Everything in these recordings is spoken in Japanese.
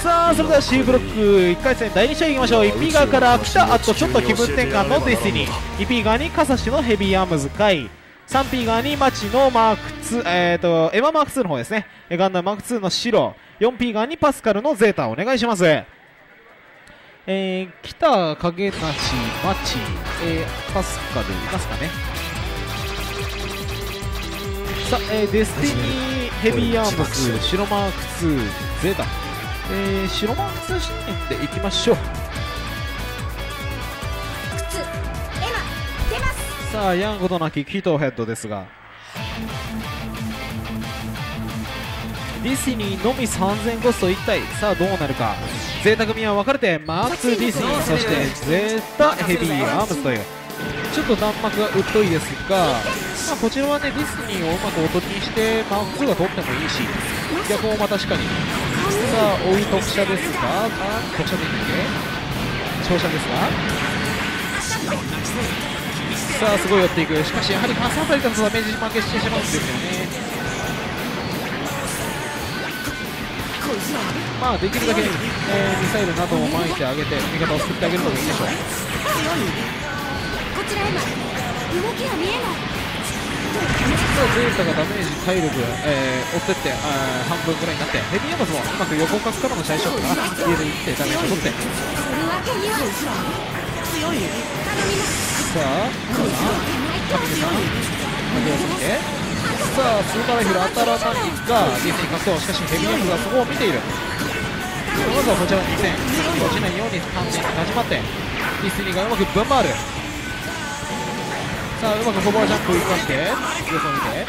さあそれでは C ブロック1回戦第2試合いきましょう。1P 側から来たあとちょっと気分転換のディスティニー、 2P 側にカサシのヘビーアームズカイ、 3P 側にマチのマーク2、エママーク2の方ですね、ガンダムマーク2の白、 4P 側にパスカルのゼータお願いします。北影なしマチ、パスカルいますかね。さあ、デスティニーヘビーアームズ白マーク2ゼータ、白マーク2視点でいきましょう。さあやんことなきキトヘッドですが、ディスティニーのみ3000コスト1体、さあどうなるか。ゼータ組は分かれてマーク2ディスティニー、そしてゼータヘビーアームズというちょっと弾幕が疎いですが、こちらはねディスティニーをうまくおとりにしてマーク2が取ってもいいし、逆もまた確かに。さあ追い特射ですが、特射でいいんで長射ですが、さあすごい寄っていく。しかしやはりパスあたりだとダメージ負けしてしまうんですよね。まあできるだけ、ミサイルなどを巻いてあげて味方を救ってあげるのがいいでしょう。ゼータがダメージ体力、追ってって半分ぐらいになって、ヘビーアームズもうまく横角からの最初から家で行ってダメージを取って、さあ神木さん影を過ぎて、さあスーパーライフル当たらないがディスに格闘、しかしヘビーアームズがそこを見ている。まずはこちらの2戦落ちないように完全になじまって、ディスニーがうまくぶん回る。さあうまくコバージャンプ生かして様子を見て、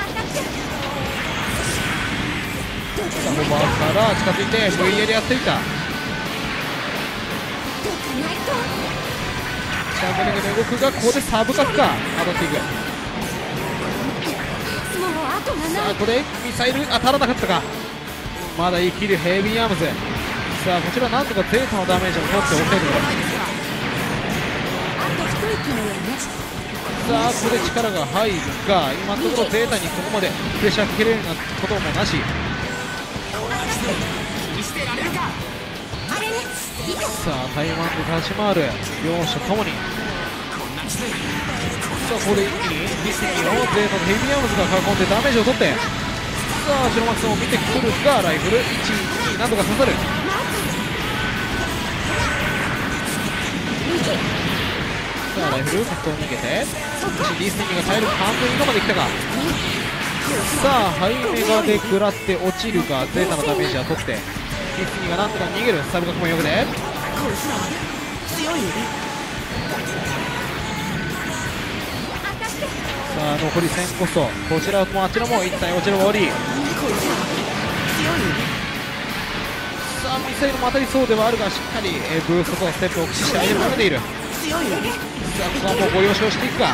さあコバーから近づいて VA でやっていた。シャンベリングの動くがここでサブカッか当たっていく。さあここでミサイル当たらなかったか。まだ生きるヘビーアームズ。さあこちらなんとかゼータのダメージを取っておきたいところ。さあここで力が入るが、今のところゼータにここまでプレッシャーかけれるようなこともなし。さあ台湾で立ち回る両者ともに、さあここで一気にディスティニーをゼータのヘビーアームズが囲んでダメージを取って、さあ白幕さんを見てくるがライフル1、2なんとか刺さる。さあライフル格闘に逃げて、ディスティニーが体力半分以下まで来たか。さあハイメガで食らって落ちるがゼータのダメージは取って、ディスティニーがなんとか逃げる。サブ角もよくで、さあ残り1000コスト、こちらもあちらも一体落ちる終わり。さあミサイルも当たりそうではあるが、しっかりブーストとステップを駆使して相手をかけている。さあここはもうご了承していくか。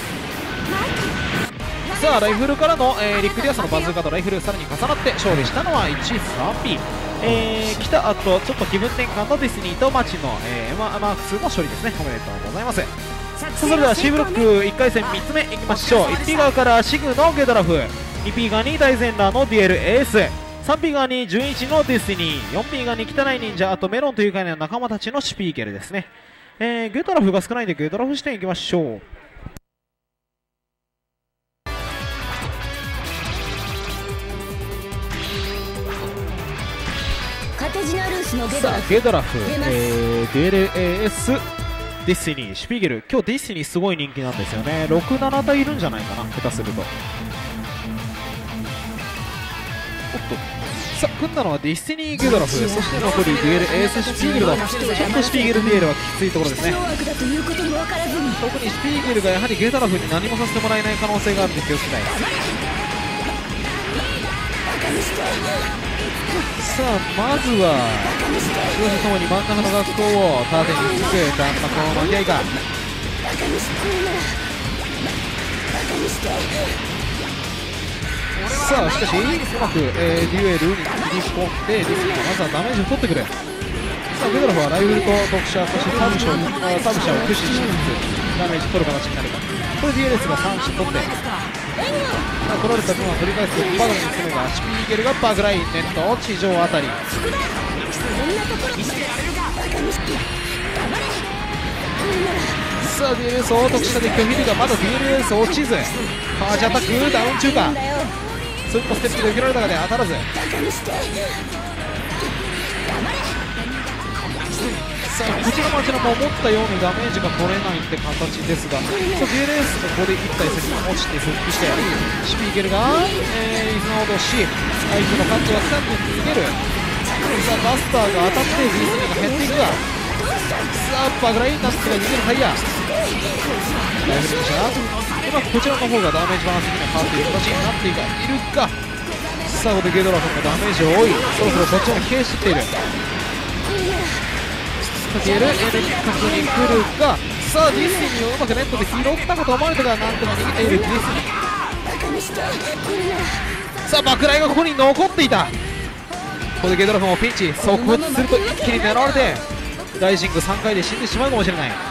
さあライフルからの、リックディアスのバズーカとライフルさらに重なって勝利したのは 1-3P、来た後ちょっと気分転換のディスニーとマチの、マーク2の勝利ですね。おめでとうございます。それでは C ブロック1回戦3つ目いきましょう。 1P 側からシグのゲドラフ、 2P 側に大全裸のデュエルエース、 3P 側に純一のディスティニー、 4P 側に汚い忍者、あとメロンという会の仲間たちのシュピーケルですね。ゲドラフが少ないんでゲドラフ視点いきましょう。さあゲドラフ、デュエル AS ディスティニー、シュピーゲル、今日ディスティニーすごい人気なんですよね。6、7体いるんじゃないかな、下手すると。おっと、さあ組んだのはディスティニーゲドラフ、そして残りデュエル AS シュピーゲルだ。ちょっとシュピーゲルデュエルはきついところですね。特にシュピーゲルがやはりゲドラフに何もさせてもらえない可能性があるんで気をつけたい。さあまずは両者ともに真ん中の学校を縦につく弾幕を巻き合いか。さあしかしうまく、デュエルに切り込んでディスニーがまずはダメージを取ってくる。さあゲドラフはライフルと特殊、そしてサブシャを駆使しつつダメージ取る形になるか。これ DLS が3種取って、取られた分は取り返すバグに進むが、シュピーゲルがバグラインネット地上あたり。ささあ DLS を特殊なデッキを見るがまだ DLS 落ちず、パーチアタックダウン中か、そういったステップで受けられた中で当たらず、さあこちらも思ったようにダメージが取れないって形ですが、さあ DLS がここで1体先に落ちて復帰して、シュピーゲルが、イズナ落とし、相手のカットがスタンドに逃げる。さあバスターが当たってディズニーが減っていくが、さあバグラインナスが逃げるタイヤライフルでした。うまくこちらの方がダメージバランス的には変わっている形になっているか。さあここでゲドラフンがダメージを多い、そろそろこっちも疲弊してきている。かける N 角に来るが、さあディスニーをうまくネットで拾ったかと思われたが、なんとか逃げているディスニー。さあ爆雷がここに残っていた。ここでゲドラフンをピンチ即滅すると一気に狙われてライジング3回で死んでしまうかもしれない。さ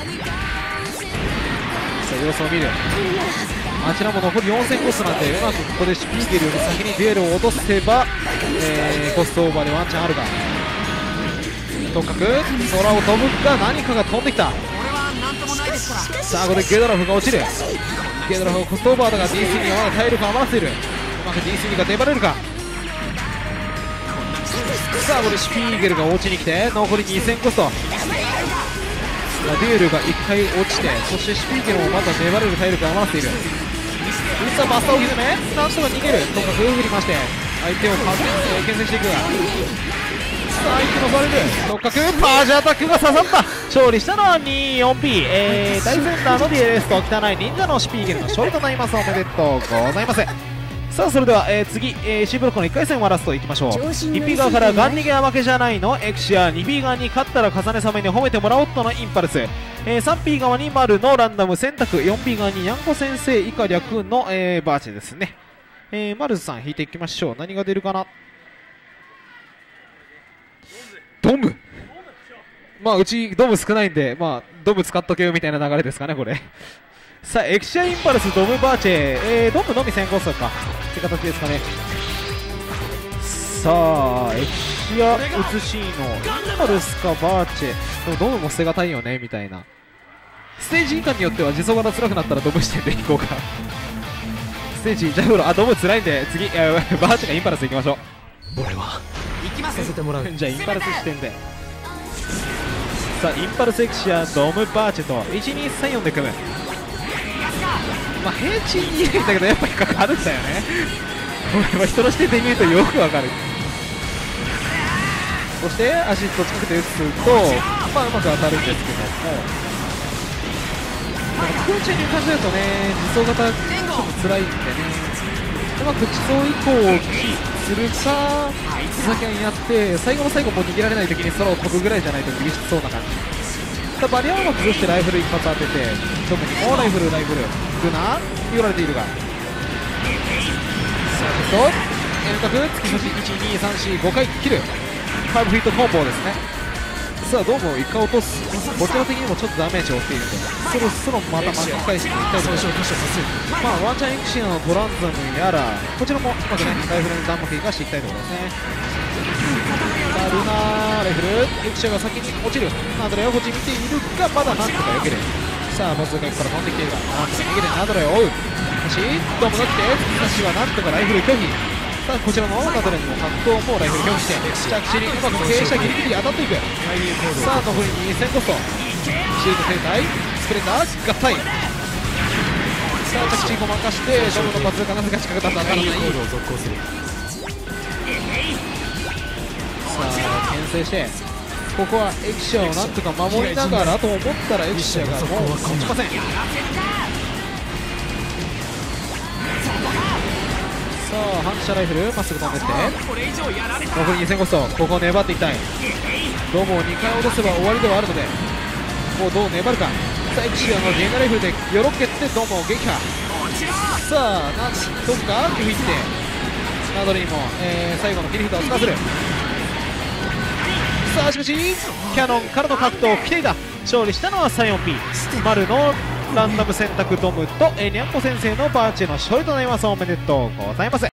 あ様子を見る。あちらも残り4000コストなんで、うまくここでシュピーゲルより先にデュエルを落とせば、コストオーバーでワンチャンあるが、とにかく空を飛ぶが何かが飛んできた。さあここでゲドラフが落ちる。ゲドラフがコストオーバーだが D3 がまだ体力を余らせている。うまく D3 が粘れるか。さあこれシュピーゲルが落ちに来て残り2000コスト。デュエルが1回落ちて、そしてシュピーゲルもまだ粘れる体力を余らせている。さあバスターを沈めなんとか逃げる。とにかく振りまして相手を牽制していくが、さあ相手も取れる。とにかくパージアタックが刺さった。勝利したのは 24P、大センターの DLS と汚い忍者のシュピーゲルの勝利となります。おめでとうございます。さあそれでは、次、C ブロックの1回戦はラストいきましょう。1P 側からガン逃げは負けじゃないのエクシア、 2P 側に勝ったら重ねサメに褒めてもらおうとのインパルス、3P 側に丸のランダム選択、4P 側ににゃんこ先生以下略の、バーチェですね。マルズさん引いていきましょう。何が出るかな。ドム、まあうちドム少ないんで、まあドム使っとけよみたいな流れですかねこれ。さあエクシアインパルスドムバーチェ、ドムのみ先行数かって形ですかね。さあエクシアウツシーノインパルスかバーチェ、でもドムも捨てがたいよねみたいな。ステージ以下によっては自走型辛くなったらドム視点でいこうか。ステージジャフロ、あドム辛いんで次、バーチェがインパルスいきましょう。 俺は行きますさせてもらう。 じゃあインパルス視点で、さあインパルスエクシアドムバーチェと1234で組む。まあ平地にいるんだけどやっぱりかかるんだよね。これは人の視点で見るとよくわかる。そしてアシスト近くで打つと、まあうまく当たるんですけども、空中に感じるとね自走型ちょっと辛いんでね、うまく自走以降をキーするか先にやって最後の最後もう逃げられない時に空を飛ぶぐらいじゃないと厳しそうな感じ。バリアをうまく崩してライフル一発当てて、特にもうライフルグナ言われているが、さあちょっと遠隔突き刺し12345回切る5フィートコンボですね。さあどうも1回落とす。こちら的にもちょっとダメージを負っているのでそろそろまた巻き返していきたいと思います。まあワンチャンエクシアのトランザムやらこちらもうまくねライフルの弾幕生かしていきたいところですね。ルナーライフルエクシアが先に落ちる。ナドレをこっち見ているがまだなんとか避ける。さあバズーカから飛んできているがなんとか逃げてナドレを追う。しドームが来て突き刺しはなんとかライフル拒否。さあこちらのナドレにも格闘もライフル拒否して着地にうまく傾斜ギリギリ当たっていく。さあ残り2000コストシールド停滞スプレンダー合体。さあ着地ごまかしてドームのバズーカなぜか近くだと当たらない。さあ牽制してここはエクシアをなんとか守りながらと思ったらエクシアがもう落ちません。さあ反射ライフルまっすぐ飛んでって残り2000コスト、ここを粘っていきたい。ドームを2回落とせば終わりではあるのでもうどう粘るか。さあエクシアのゲーナライフルでよろけてドームを撃破。さあなんとか拒否ってナドリにも、最後の切り札を使わせる。さあしかしキャノンからの格闘来ていた。勝利したのは 34P 丸のランダム選択ドムと、にゃんこ先生のバーチェの勝利となります。おめでとうございます。